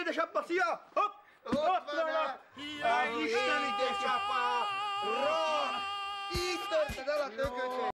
édesapa, szia! Hopp! Ott vannak! Isteni, édesapa! Így törted el a tököt,